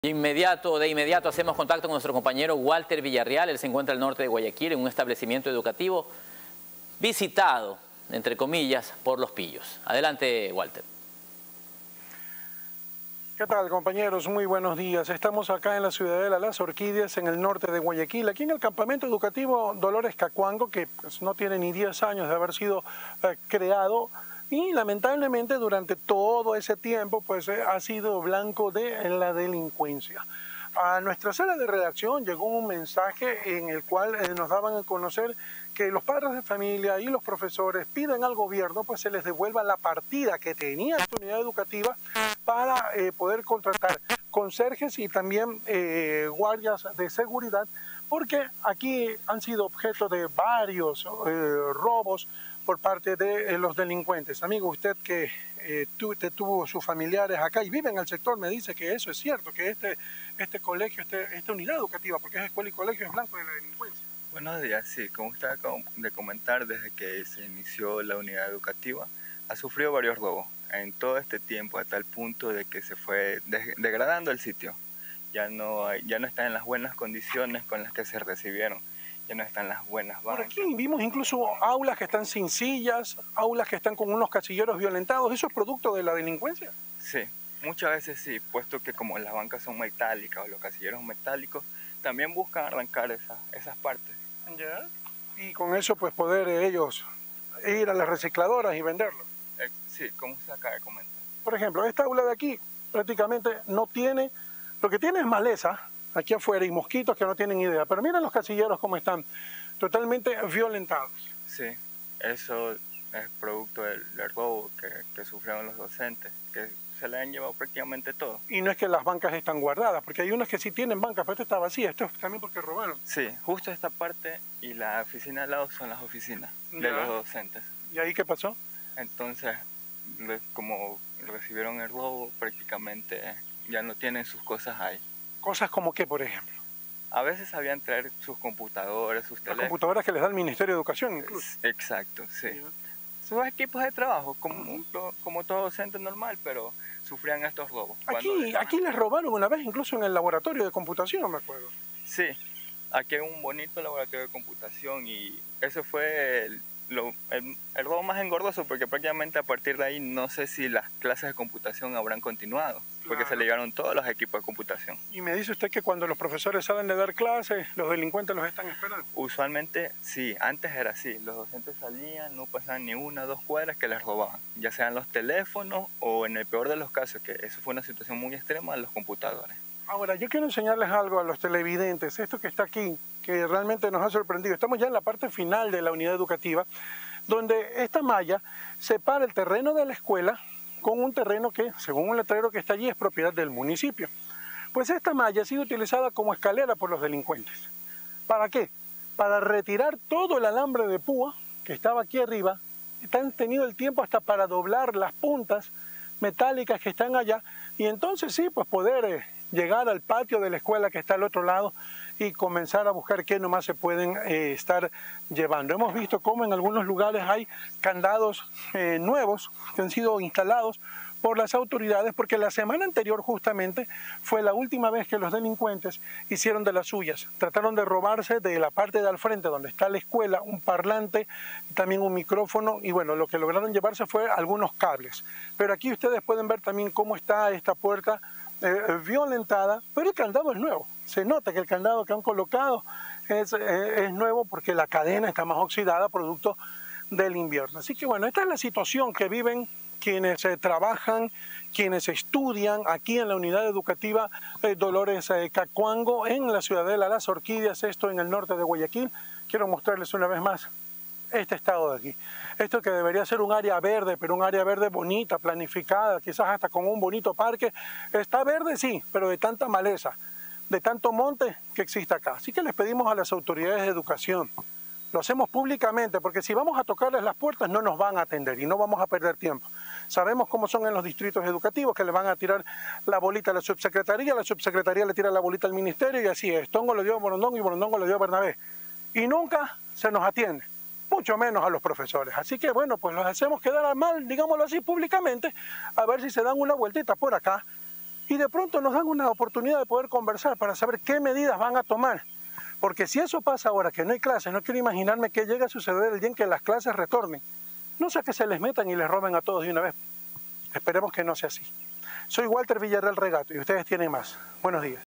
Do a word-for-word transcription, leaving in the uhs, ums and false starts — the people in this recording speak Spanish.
Inmediato, de inmediato hacemos contacto con nuestro compañero Walter Villarreal. Él se encuentra al norte de Guayaquil en un establecimiento educativo visitado, entre comillas, por los pillos. Adelante, Walter. ¿Qué tal, compañeros? Muy buenos días. Estamos acá en la ciudadela Las Orquídeas, en el norte de Guayaquil, aquí en el campamento educativo Dolores Cacuango, que pues, no tiene ni diez años de haber sido eh, creado. Y lamentablemente durante todo ese tiempo pues eh, ha sido blanco de la delincuencia. A nuestra sala de redacción llegó un mensaje en el cual eh, nos daban a conocer que los padres de familia y los profesores piden al gobierno pues se les devuelva la partida que tenía esta unidad educativa para eh, poder contratar conserjes y también eh, guardias de seguridad, porque aquí han sido objeto de varios eh, robos por parte de eh, los delincuentes. Amigo, usted que eh, tu, te tuvo sus familiares acá y vive en el sector, me dice que eso es cierto, que este, este colegio, este, esta unidad educativa, porque es escuela y colegio, es blanco de la delincuencia. Buenos días, sí, como usted acaba de comentar, desde que se inició la unidad educativa, ha sufrido varios robos en todo este tiempo, a tal punto de que se fue de degradando el sitio. Ya no, hay, ya no está en las buenas condiciones con las que se recibieron. Ya no están las buenas bancas. Por aquí vimos incluso aulas que están sin sillas, aulas que están con unos casilleros violentados. ¿Eso es producto de la delincuencia? Sí, muchas veces sí, puesto que como las bancas son metálicas o los casilleros metálicos, también buscan arrancar esas, esas partes. ¿Ya? Y con eso pues poder ellos ir a las recicladoras y venderlo. Eh, sí, como usted acaba de comentar. Por ejemplo, esta aula de aquí prácticamente no tiene, lo que tiene es maleza aquí afuera y mosquitos que no tienen idea. Pero miren los casilleros cómo están, totalmente violentados. Sí, eso es producto del, del robo que, que sufrieron los docentes, que se le han llevado prácticamente todo. Y no es que las bancas están guardadas, porque hay unas que sí tienen bancas, pero esta está vacía. Esto es también porque robaron. Sí, justo esta parte y la oficina al lado son las oficinas de ya. los docentes. ¿Y ahí qué pasó? Entonces, como recibieron el robo, prácticamente ya no tienen sus cosas ahí. Cosas como qué, por ejemplo. A veces sabían traer sus computadores, sus teléfonos. Las computadoras que les da el Ministerio de Educación, incluso. Exacto, sí. Sus equipos de trabajo, como, uh-huh. como todo docente normal, pero sufrían estos robos. Aquí, aquí les robaron una vez, incluso en el laboratorio de computación, me acuerdo. Sí, aquí hay un bonito laboratorio de computación y eso fue el, lo, el, el robo más engordoso, porque prácticamente a partir de ahí no sé si las clases de computación habrán continuado. Porque Claro. se le llegaron todos los equipos de computación. Y me dice usted que cuando los profesores salen de dar clases, los delincuentes los están esperando. Usualmente sí, antes era así, los docentes salían, no pasaban ni una o dos cuadras que les robaban, ya sean los teléfonos o en el peor de los casos, que eso fue una situación muy extrema, los computadores. Ahora, yo quiero enseñarles algo a los televidentes, esto que está aquí, que realmente nos ha sorprendido. Estamos ya en la parte final de la unidad educativa, donde esta malla separa el terreno de la escuela con un terreno que, según un letrero que está allí, es propiedad del municipio. Pues esta malla ha sido utilizada como escalera por los delincuentes. ¿Para qué? Para retirar todo el alambre de púa que estaba aquí arriba. Han tenido el tiempo hasta para doblar las puntas metálicas que están allá y entonces sí, pues poder eh, llegar al patio de la escuela que está al otro lado y comenzar a buscar qué nomás se pueden eh, estar llevando. Hemos visto cómo en algunos lugares hay candados eh, nuevos que han sido instalados por las autoridades, porque la semana anterior justamente fue la última vez que los delincuentes hicieron de las suyas. Trataron de robarse de la parte de al frente donde está la escuela un parlante, también un micrófono y bueno, lo que lograron llevarse fue algunos cables. Pero aquí ustedes pueden ver también cómo está esta puerta eh, violentada, pero el candado es nuevo. Se nota que el candado que han colocado es, eh, es nuevo porque la cadena está más oxidada producto del invierno. Así que bueno, esta es la situación que viven quienes eh, trabajan, quienes estudian aquí en la unidad educativa eh, Dolores eh, Cacuango, en la ciudadela Las Orquídeas, esto en el norte de Guayaquil. Quiero mostrarles una vez más este estado de aquí. Esto que debería ser un área verde, pero un área verde bonita, planificada, quizás hasta con un bonito parque. Está verde, sí, pero de tanta maleza, de tanto monte que existe acá. Así que les pedimos a las autoridades de educación, lo hacemos públicamente, porque si vamos a tocarles las puertas no nos van a atender y no vamos a perder tiempo. Sabemos cómo son en los distritos educativos, que le van a tirar la bolita a la subsecretaría, la subsecretaría le tira la bolita al ministerio y así es. Tongo le dio a Borondongo y Borondongo le dio a Bernabé. Y nunca se nos atiende, mucho menos a los profesores. Así que bueno, pues los hacemos quedar mal, digámoslo así, públicamente, a ver si se dan una vueltita por acá y de pronto nos dan una oportunidad de poder conversar para saber qué medidas van a tomar. Porque si eso pasa ahora, que no hay clases, no quiero imaginarme qué llega a suceder el día en que las clases retornen. No sea que se les metan y les roben a todos de una vez. Esperemos que no sea así. Soy Walter Villarreal Regato y ustedes tienen más. Buenos días.